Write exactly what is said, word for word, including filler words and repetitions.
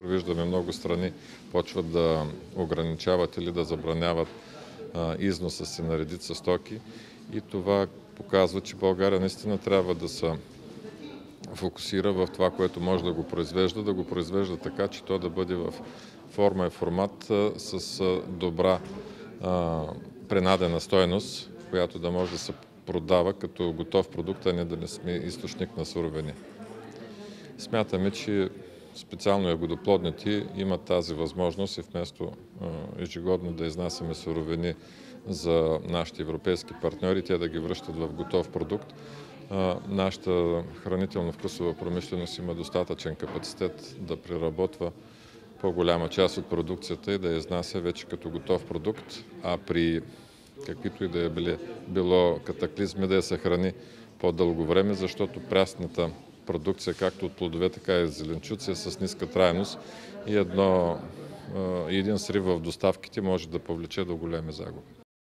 Виждаме много страни почват да ограничават или да забраняват а, износа си на редица стоки и това показва, че България наистина трябва да се фокусира в това, което може да го произвежда, да го произвежда така, че то да бъде в форма и формат а, с а, добра а, принадена стойност, която да може да се продава като готов продукт, а не да не сме източник на суровини. Смятаме, че специално ягодоплодните имат тази възможност и вместо ежегодно да изнасяме суровини за нашите европейски партньори, те да ги връщат в готов продукт. Нашата хранително-вкусова промишленост има достатъчен капацитет да преработва по-голяма част от продукцията и да я изнася вече като готов продукт, а при каквито и да е било катаклизми да я съхрани по-дълго време, защото прясната продукция, както от плодове, така и зеленчуци, е с ниска трайност и едно, един срив в доставките може да повлече до големи загуби.